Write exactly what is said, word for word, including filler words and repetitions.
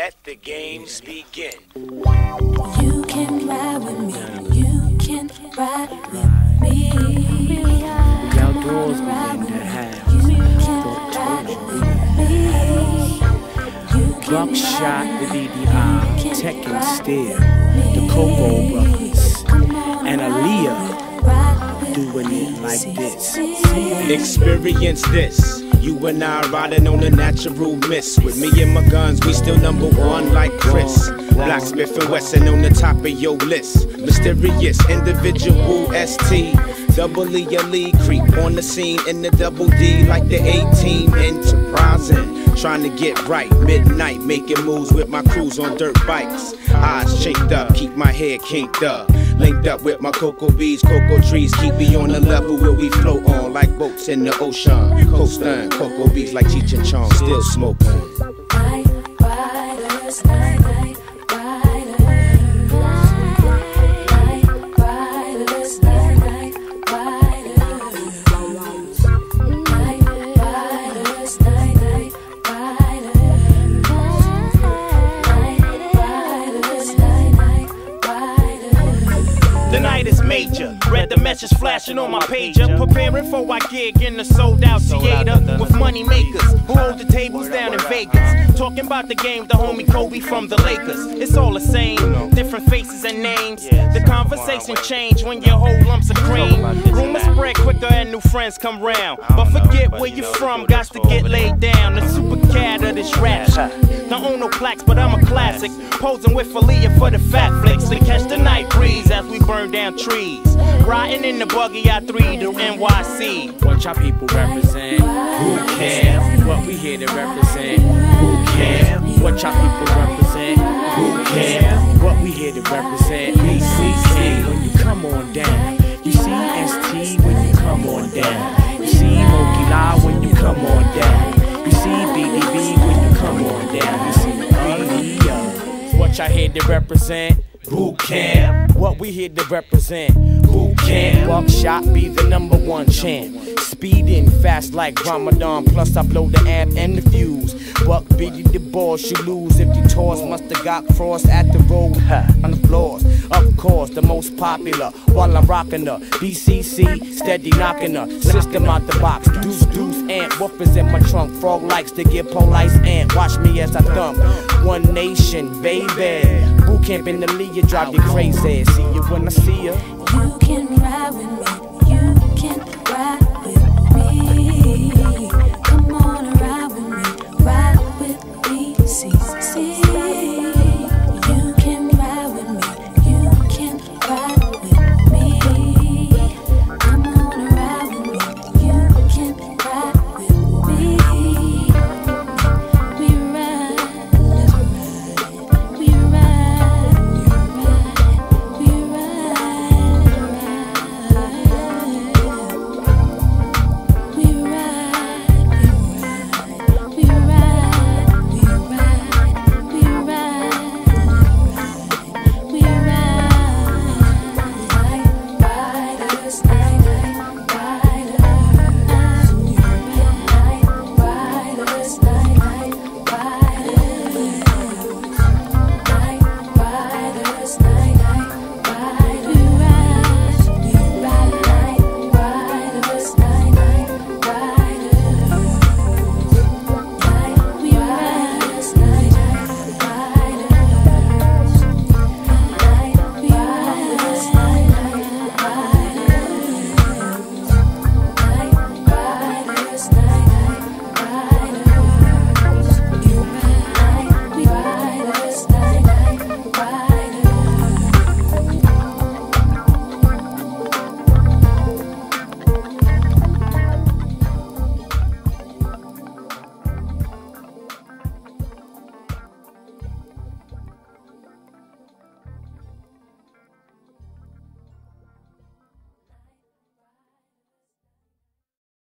Let the games begin. You can ride with me. You can ride with me. We outdoors, we in the house. You can ride with me. You can Buckshot, the B D I, Tech and Steel, the Coco Brothers, and Aaliyah doing it like this. Experience this. You and I riding on a natural mist. With me and my guns, we still number one like Chris. Blacksmith and Wesson on the top of your list. Mysterious individual S T. Double E L E creep on the scene in the double D like the A-team. Enterprising, trying to get right. Midnight, making moves with my crews on dirt bikes. Eyes shaped up, keep my head kinked up. Linked up with my cocoa bees, cocoa trees. Keep me on the level where we float on like boats in the ocean. Coastin', cocoa bees like Cheech and Chong, still smoking. Night riders, night, night riders. Night riders, night, night riders. Night riders, night, night riders. Night riders, night, night riders. The night is major. Read the message flashing on my pager. Preparing for our gig in the sold out theater with money makers who hold the tables down in Vegas. Talking about the game, the homie Kobe from the Lakers. It's all the same, different faces and names. The conversation change when you hold lumps of cream. Rumors spread quicker and new friends come round. But forget where you from, got to get laid down. The super cat of this rap shit. Don't own no plaques, but I'm a classic. Posing with Aaliyah for the fat flicks to catch the night breeze as we burn down trees. Riding in the buggy I three to N Y C. What y'all people represent? Who cares? What we here to represent? Who cares? What y'all people represent? Who cares? What we here to represent? B C C when you come on down. You see S T when you come on down. You see Moki La when you come on down. You see B D B when you come on down. You see Aaliyah. What y'all here to represent? Who can? What we here to represent? Who can? Buckshot be the number one champ. Speeding fast like Ramadan. Plus I blow the amp and the fuse. Buck beat the ball, she lose if you toss. Musta got frost at the road on the floors. Of course, the most popular while I'm rocking her. B C C, steady knocking her. System out the box. Deuce, deuce, ant. Whoopers in my trunk. Frog likes to get police ant. Watch me as I thump. One nation, baby. Boot camp in the Leah, drive you crazy. See you when I see you. You can ride with me. You can ride.